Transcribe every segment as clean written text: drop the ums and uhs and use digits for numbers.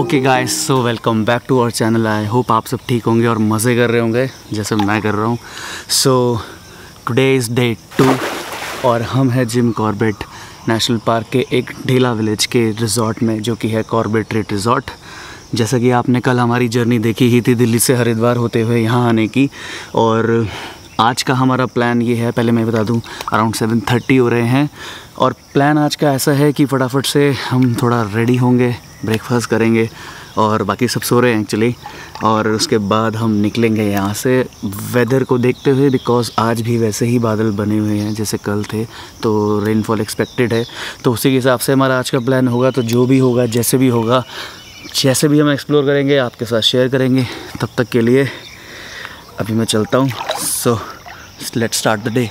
Okay guys, so welcome back to our channel. I hope आप सब ठीक होंगे और मज़े कर रहे होंगे जैसे मैं कर रहा हूँ। सो टुडे इज़ डे 2 और हम हैं जिम कॉर्बेट नेशनल पार्क के एक ढेला विलेज के रिज़ॉर्ट में, जो कि है कॉर्बेट रेट रिज़ॉर्ट। जैसा कि आपने कल हमारी जर्नी देखी ही थी दिल्ली से हरिद्वार होते हुए यहाँ आने की, और आज का हमारा प्लान ये है, पहले मैं बता दूं, अराउंड 7:30 हो रहे हैं। और प्लान आज का ऐसा है कि फटाफट से हम थोड़ा रेडी होंगे, ब्रेकफास्ट करेंगे और बाकी सब सो रहे हैं एक्चुअली, और उसके बाद हम निकलेंगे यहाँ से वेदर को देखते हुए, बिकॉज़ आज भी वैसे ही बादल बने हुए हैं जैसे कल थे, तो रेनफॉल एक्सपेक्टेड है। तो उसी के हिसाब से हमारा आज का प्लान होगा। तो जो भी होगा, जैसे भी होगा, जैसे भी हम एक्सप्लोर करेंगे आपके साथ शेयर करेंगे। तब तक के लिए अभी मैं चलता हूँ। So let's start the day.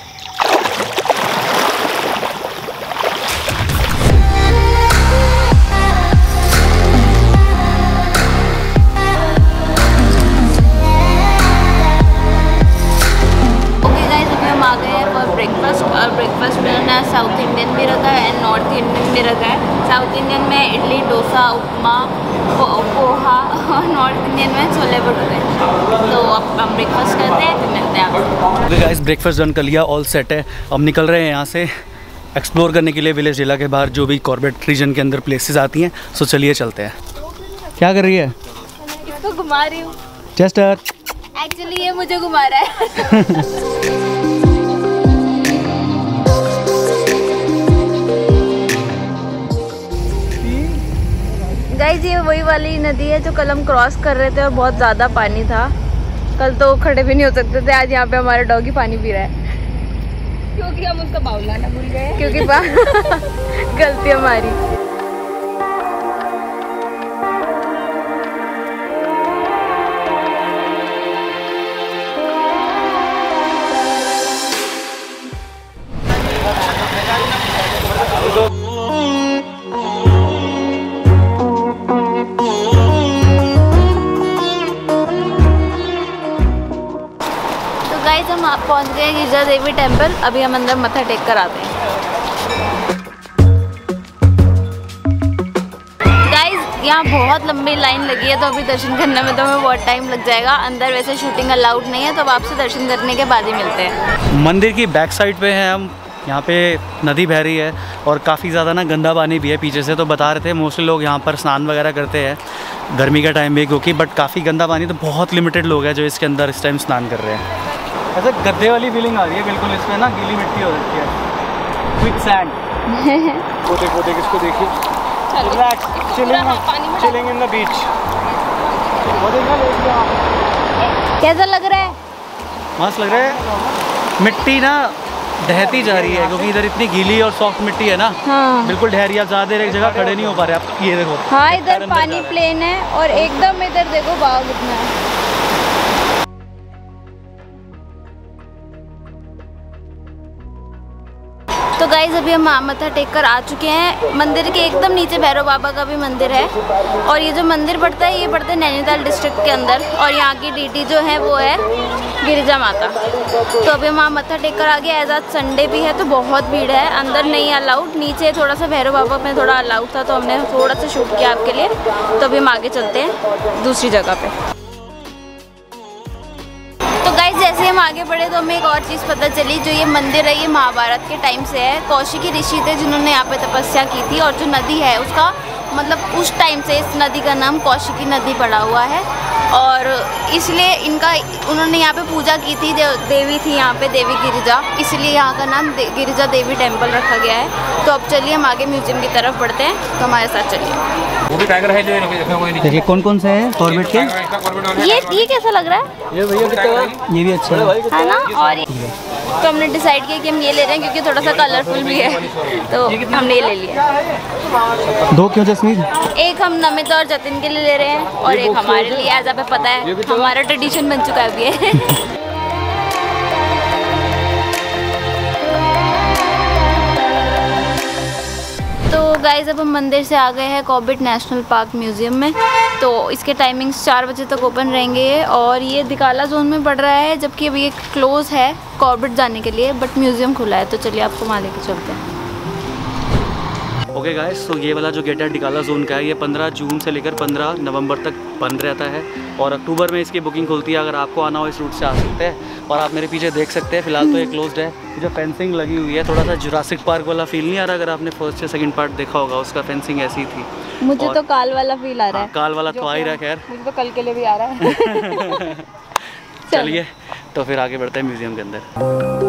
Breakfast में साउथ इंडियन भी रखा है एंड नॉर्थ इंडियन भी रखा है। साउथ इंडियन में इडली, डोसा, उपमा, पोहा और नॉर्थ इंडियन में छोले भटूरे। तो अब हम ब्रेकफास्ट करते हैं, फिर मिलते हैं आपको। ओके गाइस, ब्रेकफास्ट डन कर लिया, ऑल सेट है। अब निकल रहे हैं यहाँ से एक्सप्लोर करने के लिए विलेज ढेला के बाहर जो भी कॉर्बेट रीजन के अंदर प्लेसेस आती हैं। सो चलिए चलते हैं। क्या कर रही है? इसको घुमा रही हूँ। चेस्टर एक्चुअली ये मुझे घुमा रहा है। गाइस, ये वही वाली नदी है जो कल हम क्रॉस कर रहे थे और बहुत ज़्यादा पानी था। कल तो खड़े भी नहीं हो सकते थे। आज यहाँ पे हमारा डॉगी पानी पी रहा है क्योंकि हम उसका बाउल लाना भूल गए, क्योंकि गलती हमारी। हम पहुंच गए गिरजा देवी टेम्पल। अभी हम अंदर मत्था टेक कर आते हैं। गाइस, यहाँ बहुत लंबी लाइन लगी है, तो अभी दर्शन करने में तो हमें बहुत टाइम लग जाएगा। अंदर वैसे शूटिंग अलाउड नहीं है, तो अब आपसे दर्शन करने के बाद ही मिलते हैं। मंदिर की बैक साइड पे हैं हम। यहाँ पे नदी बह रही है और काफ़ी ज़्यादा ना गंदा पानी भी है पीछे से। तो बता रहे थे मोस्टली लोग यहाँ पर स्नान वगैरह करते हैं गर्मी का टाइम भी, क्योंकि बट काफ़ी गंदा पानी, तो बहुत लिमिटेड लोग हैं जो इसके अंदर इस टाइम स्नान कर रहे हैं। ऐसा गद्दे वाली फीलिंग आ रही है बिल्कुल। इसमें ना गीली मिट्टी हो रखी है, क्विक सैंड। पोते किसको देखिए, चिलिंग इन द बीच। कैसा लग रहा है? मस्त लग रहा है। मिट्टी ना ढहती जा रही है क्योंकि इधर इतनी गीली और सॉफ्ट मिट्टी है ना। हाँ। बिल्कुल ढह रही है। ज़्यादा देर एक जगह खड़े नहीं हो पा रहे आप। ये देखो, हाँ, इधर पानी प्लेन है और एकदम इधर देखो भाव कितना है। तो गाइज, अभी हम मत्था टेक कर आ चुके हैं। मंदिर के एकदम नीचे भैरव बाबा का भी मंदिर है, और ये जो मंदिर पड़ता है, ये पड़ता है नैनीताल डिस्ट्रिक्ट के अंदर, और यहाँ की डीटी जो है वो है गिरिजा माता। तो अभी हम मत्था टेक कर आ गए। एज आज संडे भी है तो बहुत भीड़ है, अंदर नहीं अलाउड। नीचे थोड़ा सा भैरव बाबा में थोड़ा अलाउड था, तो हमने थोड़ा सा शूट किया आपके लिए। तो अभी हम आगे चलते हैं दूसरी जगह पे। तो गाइस, जैसे हम आगे बढ़े तो हमें एक और चीज़ पता चली। जो ये मंदिर है, ये महाभारत के टाइम से है। कौशिकी ऋषि थे जिन्होंने यहाँ पे तपस्या की थी, और जो नदी है उसका मतलब उस टाइम से इस नदी का नाम कौशिकी नदी पड़ा हुआ है, और इसलिए उन्होंने यहाँ पे पूजा की थी। देवी थी यहाँ पे, देवी गिरिजा, इसलिए यहाँ का नाम गिरिजा देवी टेम्पल रखा गया है। तो अब चलिए हम आगे म्यूजियम की तरफ बढ़ते हैं, तो हमारे साथ चलिए। वो भी टाइगर है जो देखिए कौन कौन से है कॉर्बेट के। ये कैसा लग रहा है? ये भैया कितना, ये भी अच्छा है ना। और तो हमने डिसाइड किया कि हम ये ले रहे हैं क्योंकि थोड़ा सा कलरफुल भी है, तो हमने ये ले लिया। दो क्यों जसमीन? एक हम नमित और जतिन के लिए ले रहे हैं, और एक हमारे लिए। ऐसा पे पता है हमारा ट्रेडिशन बन चुका है अभी है। तो गाइज, अब हम मंदिर से आ गए हैं कॉर्बेट नेशनल पार्क म्यूजियम में। तो इसके टाइमिंग्स 4 बजे तक ओपन रहेंगे, और ये दिकाला जोन में पड़ रहा है, जबकि अभी ये क्लोज है कॉर्बेट जाने के लिए, बट म्यूजियम खुला है। तो चलिए आपको वहाँ लेके चलते हैं। ओके गाइस, तो ये वाला जो गेट है डिकाला जोन का है, ये 15 जून से लेकर 15 नवंबर तक बंद रहता है और अक्टूबर में इसकी बुकिंग खुलती है। अगर आपको आना हो इस रूट से आ सकते हैं। और आप मेरे पीछे देख सकते हैं, फिलहाल तो ये क्लोज्ड है। जो फेंसिंग लगी हुई है, थोड़ा सा जुरासिक पार्क वाला फील नहीं आ रहा? अगर आपने फर्स्ट या सेकंड पार्ट देखा होगा, उसका फेंसिंग ऐसी थी। मुझे तो काल वाला फील आ रहा है। काल वाला तो आ ही रहा है, खैर मुझे तो कल के लिए भी आ रहा है। चलिए तो फिर आगे बढ़ते हैं म्यूजियम के अंदर।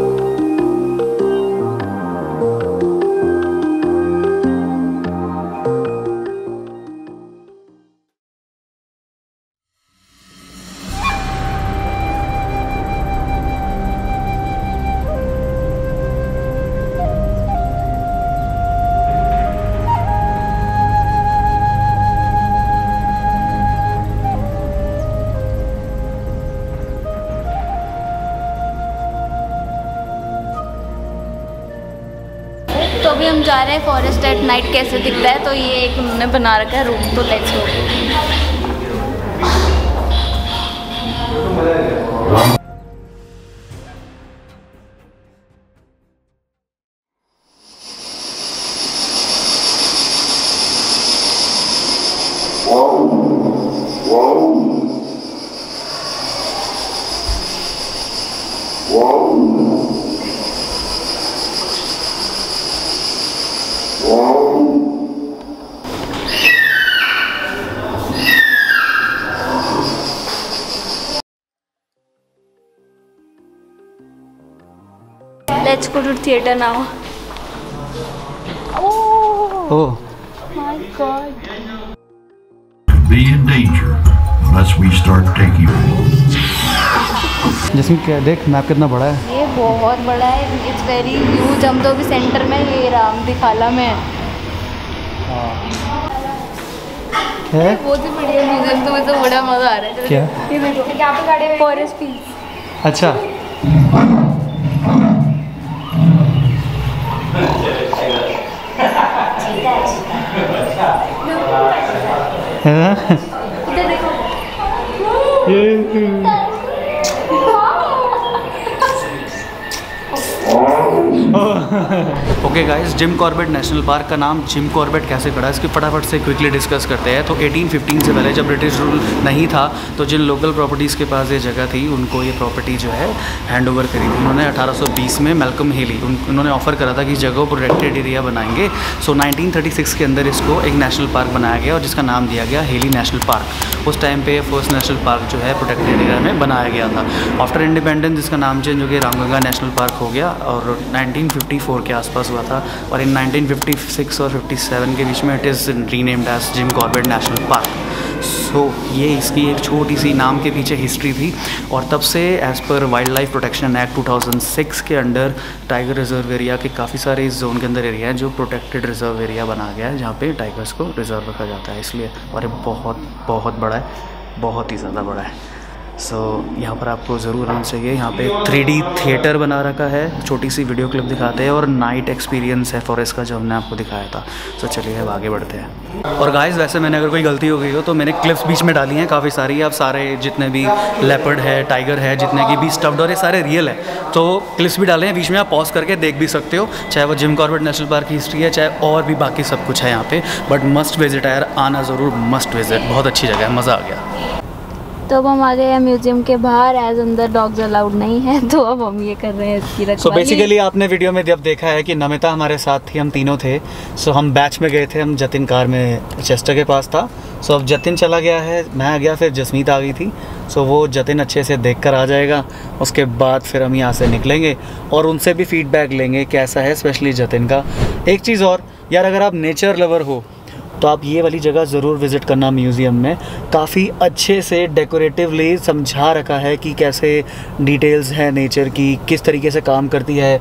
तो अभी हम जा रहे हैं फॉरेस्ट एट नाइट कैसे दिखता है। तो ये एक उन्होंने बना रखा है रूम, तो let's go. Let's go to theater now. Oh My God. Be in danger unless we start taking. जिसमें क्या देख, मैप कितना बड़ा है। ये बहुत बड़ा है, इट्स वेरी ह्यूज। हम तो अभी सेंटर में, ये राम दिखाला में है। बहुत ही बढ़िया म्यूजियम, तो मुझे बड़ा मजा आ रहा है। क्या? ये देखो, यहाँ पे गाड़ी फॉरेस्ट पीस। अच्छा, है ना? इधर देखो। Okay guys, Jim Corbett national park का नाम जिम कॉर्बेट कैसे पड़ा, इसकी फटाफट से क्विकली डिस्कस करते हैं। तो 1815 से पहले जब ब्रिटिश रूल नहीं था, तो जिन लोकल प्रॉपर्टीज़ के पास ये जगह थी, उनको ये प्रॉपर्टी जो है हैंड ओवर करी थी उन्होंने 1820 में। मैल्कम हेली उन्होंने ऑफर करा था कि जगह को प्रोटेक्टेड एरिया बनाएंगे। सो 1936 के अंदर इसको एक नेशनल पार्क बनाया गया और जिसका नाम दिया गया हेली नेशनल पार्क। उस टाइम पे फर्स्ट नेशनल पार्क जो है प्रोटेक्टेड एरिया में बनाया गया था। आफ्टर इंडिपेंडेंस इसका नाम चेंज हो गया, रामगंगा नेशनल पार्क हो गया और 1954 के आसपास हुआ था। और इन 1956 और 57 के बीच में it is renamed as Jim Corbett national park. So ये इसकी एक छोटी सी नाम के पीछे हिस्ट्री थी। और तब से as per wild life protection act 2006 के अंडर टाइगर रिजर्व एरिया के काफ़ी सारे इस जोन के अंदर एरिया हैं जो प्रोटेक्टेड रिजर्व एरिया बना गया है, जहाँ पे टाइगर्स को रिजर्व रखा जाता है इसलिए। और ये बहुत बहुत बड़ा है, बहुत ही ज़्यादा बड़ा है। सो यहाँ पर आपको ज़रूर आना चाहिए। यहाँ पे 3D थिएटर बना रखा है, छोटी सी वीडियो क्लिप दिखाते हैं और नाइट एक्सपीरियंस है फॉरेस्ट का जो हमने आपको दिखाया था। सो चलिए अब आगे बढ़ते हैं। और गाइस, वैसे मैंने अगर कोई गलती हो गई हो तो मैंने क्लिप्स बीच में डाली हैं काफ़ी सारी। आप सारे जितने भी लेपर्ड है, टाइगर है, जितने की भी स्टफ्ड और ये सारे रियल है, तो क्लिप्स भी डाले हैं बीच में, आप पॉज करके देख भी सकते हो। चाहे वो जिम कॉर्बेट नेशनल पार्क की हिस्ट्री है, चाहे और भी बाकी सब कुछ है यहाँ पे। बट मस्ट विजिट है यार, आना ज़रूर, मस्ट विजिट, बहुत अच्छी जगह है, मज़ा आ गया। तो अब हम आ गए हैं म्यूजियम के बाहर, एज अंदर डॉग्स अलाउड नहीं है, तो अब हम ये कर रहे हैं इसकी रखवाली। सो बेसिकली आपने वीडियो में जब देखा है कि नमिता हमारे साथ थी, हम तीनों थे। सो हम बैच में गए थे, हम जतिन कार में चेस्टर के पास था। सो अब जतिन चला गया है, मैं आ गया, फिर जसमीत आ गई थी। सो वो जतिन अच्छे से देख कर आ जाएगा, उसके बाद फिर हम यहाँ से निकलेंगे और उनसे भी फीडबैक लेंगे कैसा है, स्पेशली जतिन का। एक चीज़ और यार, अगर आप नेचर लवर हो तो आप ये वाली जगह ज़रूर विज़िट करना। म्यूज़ियम में काफ़ी अच्छे से डेकोरेटिवली समझा रखा है कि कैसे डिटेल्स हैं नेचर की, किस तरीके से काम करती है,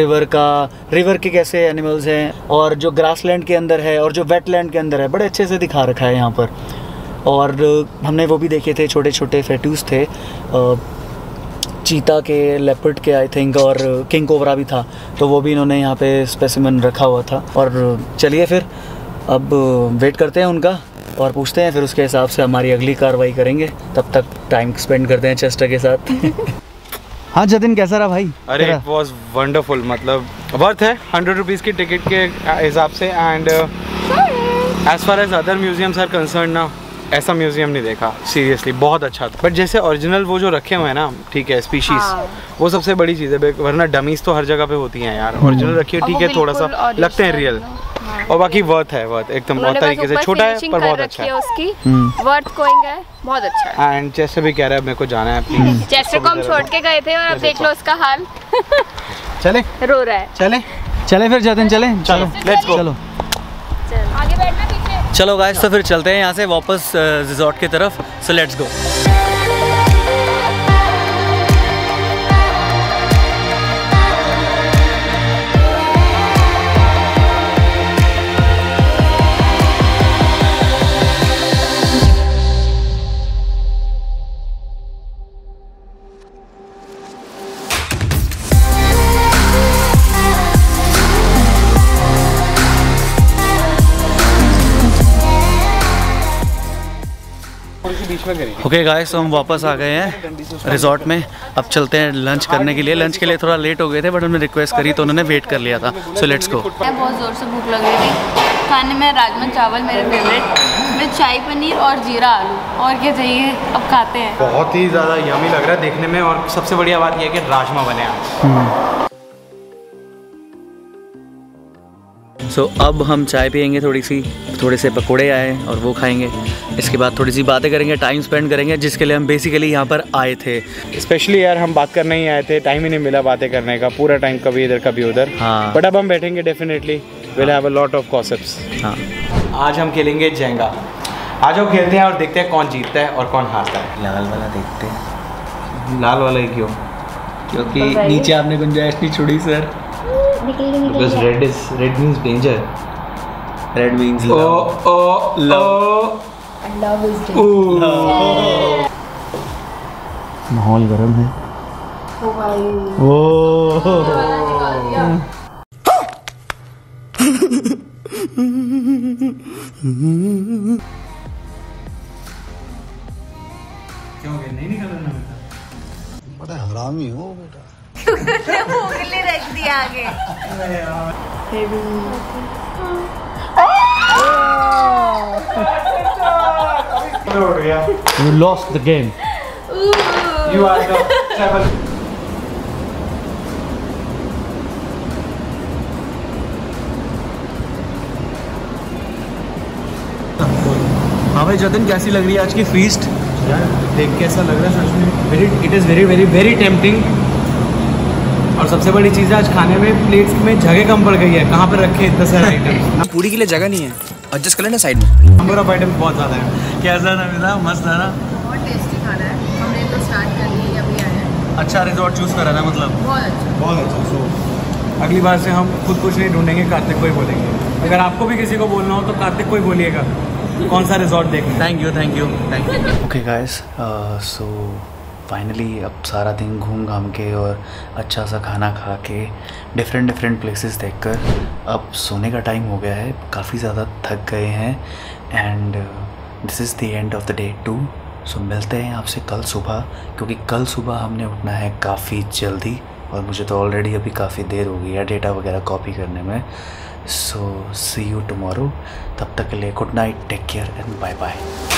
रिवर के कैसे एनिमल्स हैं, और जो ग्रासलैंड के अंदर है और जो वेटलैंड के अंदर है, बड़े अच्छे से दिखा रखा है यहाँ पर। और हमने वो भी देखे थे, छोटे छोटे फेटूस थे, चीता के, लेपर्ड के आई थिंक, और किंग कोबरा भी था, तो वो भी इन्होंने यहाँ पे स्पेसिमेन रखा हुआ था। और चलिए फिर अब वेट करते हैं उनका और पूछते हैं, फिर उसके हिसाब से हमारी अगली कार्रवाई करेंगे। तब तक टाइम स्पेंड करते हैं चेस्टर के साथ। हाँ जतिन, कैसा रहा भाई? अरे इट वॉज वंडरफुल, मतलब वर्थ है 100 रुपीज़ की टिकट के हिसाब से। And as far as other museums are concerned ना, ऐसा म्यूजियम नहीं देखा सीरियसली, बहुत अच्छा था। बट जैसे ओरिजिनल वो जो रखे हुए हैं ना, ठीक है, स्पीशीज, वो सबसे बड़ी चीज़ है, वरना डमीज तो हर जगह पे होती हैं यार। ओरिजिनल रखी है, ठीक है, थोड़ा सा लगते हैं रियल, और बाकी वर्थ है, वर्थ एकदम बहुत तरीके से। छोटा है पर बहुत अच्छा है उसकी, वर्थ गोइंग है, बहुत अच्छा है। एंड चेस्टर भी कह रहा है मेरे को जाना है प्लीज। चेस्टर को हम छोड़ के गए थे और अब देख लो उसका हाल। चले, रो रहा है। चले फिर जतिन, चले चलो लेट्स गो। चलो आगे बैठना पीछे। चलो गाइस, तो फिर चलते हैं यहाँ से वापस रिजॉर्ट की तरफ। So let's go. Okay guys, तो हम वापस आ गए हैं रिजॉर्ट में। अब चलते हैं लंच करने के लिए। लंच के लिए थोड़ा लेट हो गए थे, बट हमने रिक्वेस्ट करी तो उन्होंने वेट कर लिया था। So let's go. बहुत ज़ोर से भूख लग रही थी। खाने में राजमा चावल मेरे फेवरेट, में शाही पनीर और जीरा आलू, और क्या चाहिए, अब खाते हैं। बहुत ही ज़्यादा यमी लग रहा है देखने में, और सबसे बढ़िया बात यह है कि राजमा बने आज। सो अब हम चाय पियेंगे, थोड़े से पकोड़े आए और वो खाएंगे। इसके बाद थोड़ी सी बातें करेंगे, टाइम स्पेंड करेंगे, जिसके लिए हम बेसिकली यहाँ पर आए थे। स्पेशली यार हम बात करने ही आए थे, टाइम ही नहीं मिला बातें करने का, पूरा टाइम कभी इधर कभी उधर। हाँ। बट अब हम बैठेंगे definitely, will have a lot of gossips. हाँ, आज हम खेलेंगे जेंगा। आज हम खेलते हैं और देखते हैं कौन जीतता है और कौन हारता है। लाल वाला देखते हैं। लाल वाला ही क्यों? क्योंकि नीचे आपने गुंजाइश नहीं छोड़ी sir. Because red means danger. Red means माहौल गर्म है। नहीं निकलना बड़ा हरामी हो बेटा। उंगली रख दी आगे। You lost the game. You are the travel. हाँ भाई जतिन, कैसी लग रही है आज की फीस्ट? यार देख के ऐसा लग रहा है सच में, इट इज़ वेरी टेम्पटिंग। और सबसे बड़ी चीज़ है, आज खाने में प्लेट्स में जगह कम पड़ गई है। कहाँ पर रखे इतने सारे आइटम्स? पूरी के लिए जगह नहीं है, एडजस्ट कर लेना साइड में। नंबर ऑफ आइटम्स बहुत ज़्यादा है। कैसा था मिला? मस्त था ना? बहुत टेस्टी खाना है। हमने तो स्टार्ट कर ली, अभी आए हैं। अच्छा रिजॉर्ट चूज करा था मतलब? बहुत अच्छा। सो अगली बार से हम खुद कुछ नहीं ढूंढेंगे, कार्तिक को ही बोलेंगे। अगर आपको भी किसी को बोलना हो तो कार्तिक को ही बोलिएगा कौन सा रिजॉर्ट देखना। Thank you. Okay guys, so finally अब सारा दिन घूम घाम के और अच्छा सा खाना खा के डिफरेंट प्लेसेस देखकर अब सोने का टाइम हो गया है। काफ़ी ज़्यादा थक गए हैं and this is the end of the day 2। So मिलते हैं आपसे कल सुबह, क्योंकि कल सुबह हमने उठना है काफ़ी जल्दी और मुझे तो ऑलरेडी अभी काफ़ी देर हो गई है डेटा वगैरह कॉपी करने में। So see you tomorrow. तब तक के लिए good night, take care and bye bye.